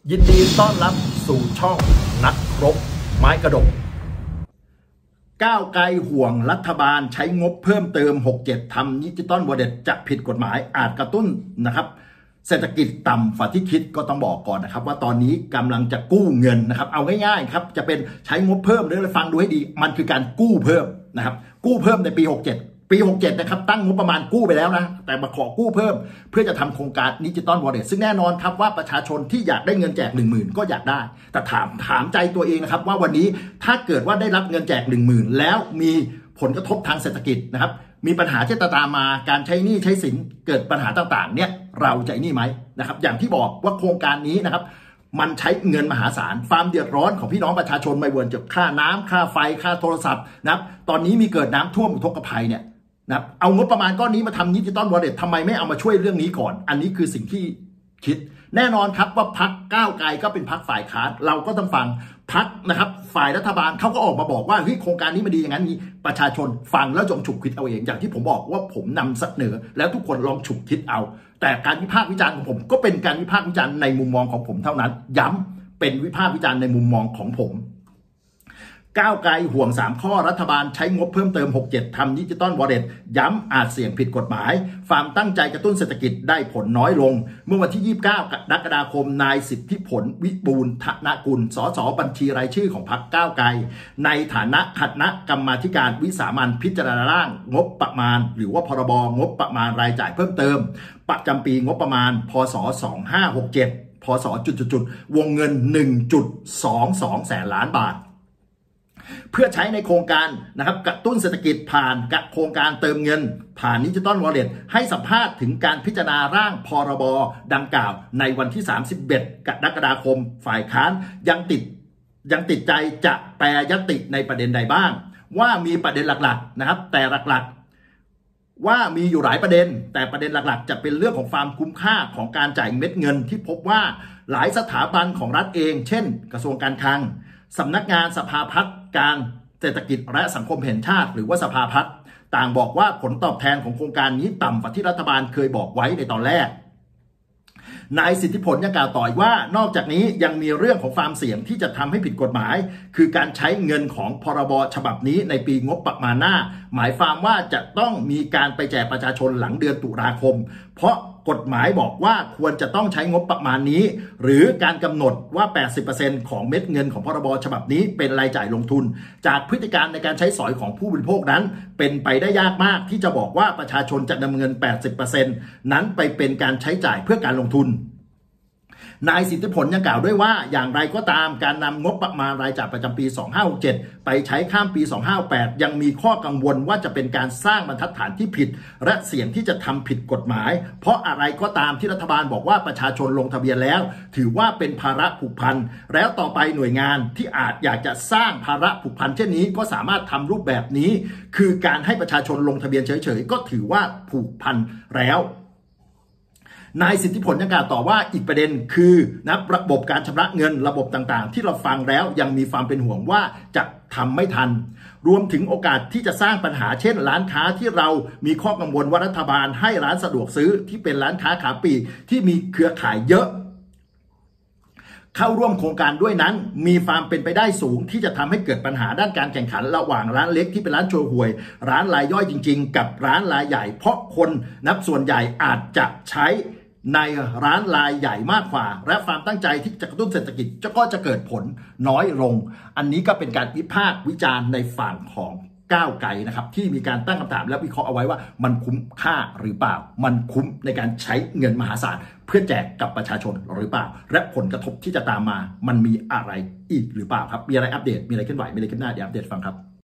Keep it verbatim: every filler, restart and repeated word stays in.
ยินดีต้อนรับสู่ช่องนักรบไม้กระดกก้าวไกลห่วงรัฐบาลใช้งบเพิ่มเติม หกเจ็ด ทำดิจิตอลวอลเล็ตจะผิดกฎหมายอาจกระตุ้นนะครับเศรษฐกิจต่ำฝ่าที่คิดก็ต้องบอกก่อนนะครับว่าตอนนี้กำลังจะกู้เงินนะครับเอาง่ายๆครับจะเป็นใช้งบเพิ่มหรือฟังดูให้ดีมันคือการกู้เพิ่มนะครับกู้เพิ่มในปีหกเจ็ดปีหกเจ็ดนะครับตั้งงบประมาณกู้ไปแล้วนะแต่มาขอกู้เพิ่มเพื่อจะทำโครงการดิจิตอลวอลเล็ตซึ่งแน่นอนครับว่าประชาชนที่อยากได้เงินแจก หนึ่งหมื่น ก็อยากได้แต่ถามถามใจตัวเองนะครับว่าวันนี้ถ้าเกิดว่าได้รับเงินแจก หนึ่งหมื่น แล้วมีผลกระทบทางเศรษฐกิจนะครับมีปัญหาที่ตามมาการใช้หนี้ใช้สินเกิดปัญหาต่างๆเนี่ยเราจะนี่ไหมนะครับอย่างที่บอกว่าโครงการนี้นะครับมันใช้เงินมหาศาลความเดือดร้อนของพี่น้องประชาชนไม่ว่าจะค่าน้ำค่าไฟค่าโทรศัพท์นะครับตอนนี้มีเกิดน้ำท่วมอุทกภัยเนี่ยนะเอางบประมาณก้อนนี้มาทำดิจิตอลวอลเล็ตทำไมไม่เอามาช่วยเรื่องนี้ก่อนอันนี้คือสิ่งที่คิดแน่นอนครับว่าพรรคก้าวไกลก็เป็นพรรคฝ่ายค้านเราก็ต้องฟังพรรคนะครับฝ่ายรัฐบาลเขาก็ออกมาบอกว่าเฮ้ยโครงการนี้มันดีอย่างนั้นนี้ประชาชนฟังแล้วจงฉุกคิดเอาเองอย่างที่ผมบอกว่าผมนำเสนอแล้วทุกคนลองฉุกคิดเอาแต่การวิพากษ์วิจารณ์ของผมก็เป็นการวิพากษ์วิจารณ์ในมุมมองของผมเท่านั้นย้ำเป็นวิพากษ์วิจารณ์ในมุมมองของผมก้าวไกลห่วงสามข้อรัฐบาลใช้งบเพิ่มเติมหกเจ็ดทำดิจิตอลวอลเล็ตย้ำอาจเสี่ยงผิดกฎหมายความตั้งใจกระตุ้นเศรษฐกิจได้ผลน้อยลงเมื่อวันที่ยี่สิบเก้ากรกฎาคมนายสิทธิผลวิบูลย์ธนกุลสสบัญชีรายชื่อของพรรคก้าวไกลในฐานะคณะกรรมาธิการวิสามัญพิจารณาร่างงบประมาณหรือว่าพรบงบประมาณรายจ่ายเพิ่มเติมประจำปีงบประมาณพศสองพันห้าร้อยหกสิบเจ็ดพศจุดๆๆวงเงิน หนึ่งจุดสองสอง แสนล้านบาทเพื่อใช้ในโครงการนะครับกระตุ้นเศรษฐกิจผ่านโครงการเติมเงินผ่านดิจิตอลวอลเล็ตให้สัมภาษณ์ถึงการพิจารณาร่างพรบดังกล่าวในวันที่สามสิบเอ็ดกรกฎาคมฝ่ายค้านยังติดยังติดใจจะแปรยติในประเด็นใดบ้างว่ามีประเด็นหลักๆนะครับแต่หลักๆว่ามีอยู่หลายประเด็นแต่ประเด็นหลักๆจะเป็นเรื่องของความคุ้มค่าของการจ่ายเม็ดเงินที่พบว่าหลายสถาบันของรัฐเองเช่นกระทรวงการคลังสำนักงานสภาพัฒน์การเศรษฐกิจและสังคมแห่งชาติหรือว่าสภาพัฒน์ต่างบอกว่าผลตอบแทนของโครงการนี้ต่ำกว่าที่รัฐบาลเคยบอกไว้ในตอนแรกนายสิทธิผลยังกล่าวต่อว่านอกจากนี้ยังมีเรื่องของความเสี่ยงที่จะทำให้ผิดกฎหมายคือการใช้เงินของพรบฉบับนี้ในปีงบประมาณหน้าหมายความว่าจะต้องมีการไปแจกประชาชนหลังเดือนตุลาคมเพราะกฎหมายบอกว่าควรจะต้องใช้งบประมาณนี้หรือการกำหนดว่า แปดสิบเปอร์เซ็นต์ ของเม็ดเงินของพรบฉบับนี้เป็นรายจ่ายลงทุนจากพฤติการในการใช้สอยของผู้บริโภคนั้นเป็นไปได้ยากมากที่จะบอกว่าประชาชนจะนำเงิน แปดสิบเปอร์เซ็นต์ นั้นไปเป็นการใช้จ่ายเพื่อการลงทุนนายสิทธิผลยังกล่าวด้วยว่าอย่างไรก็ตามการนำงบประมาณรายจ่ายประจำปีสองพันห้าร้อยหกสิบเจ็ดไปใช้ข้ามปีสองพันห้าร้อยแปดยังมีข้อกังวลว่าจะเป็นการสร้างบรรทัดฐานที่ผิดและเสี่ยงที่จะทำผิดกฎหมายเพราะอะไรก็ตามที่รัฐบาลบอกว่าประชาชนลงทะเบียนแล้วถือว่าเป็นภาระผูกพันแล้วต่อไปหน่วยงานที่อาจอยากจะสร้างภาระผูกพันเช่นนี้ก็สามารถทำรูปแบบนี้คือการให้ประชาชนลงทะเบียนเฉยๆก็ถือว่าผูกพันแล้วนายสิทธิผลยังกล่าวต่อว่าอีกประเด็นคือนะระบบการชำระเงินระบบต่างๆที่เราฟังแล้วยังมีความเป็นห่วงว่าจะทำไม่ทันรวมถึงโอกาสที่จะสร้างปัญหาเช่นร้านค้าที่เรามีข้อกังวลว่ารัฐบาลให้ร้านสะดวกซื้อที่เป็นร้านค้าขาปลีกที่มีเครือข่ายเยอะเข้าร่วมโครงการด้วยนั้นมีความเป็นไปได้สูงที่จะทำให้เกิดปัญหาด้านการแข่งขันระหว่างร้านเล็กที่เป็นร้านโชห่วยร้านรายย่อยจริงๆกับร้านรายใหญ่เพราะคนนับส่วนใหญ่อาจจะใช้ในร้านรายใหญ่มากกว่าและความตั้งใจที่จะกระตุ้นเศรษฐกิจก็จะเกิดผลน้อยลงอันนี้ก็เป็นการวิพากษ์วิจารณ์ในฝั่งของก้าวไกลนะครับที่มีการตั้งคำถามและวิเคราะห์เอาไว้ว่ามันคุ้มค่าหรือเปล่ามันคุ้มในการใช้เงินมหาศาลเพื่อแจกกับประชาชนหรือเปล่าและผลกระทบที่จะตามมามันมีอะไรอีกหรือเปล่าครับมีอะไรอัปเดตมีอะไรเคลื่อนไหวมีอะไรขึ้นหน้าเดี๋ยวอัปเดตฟังครับ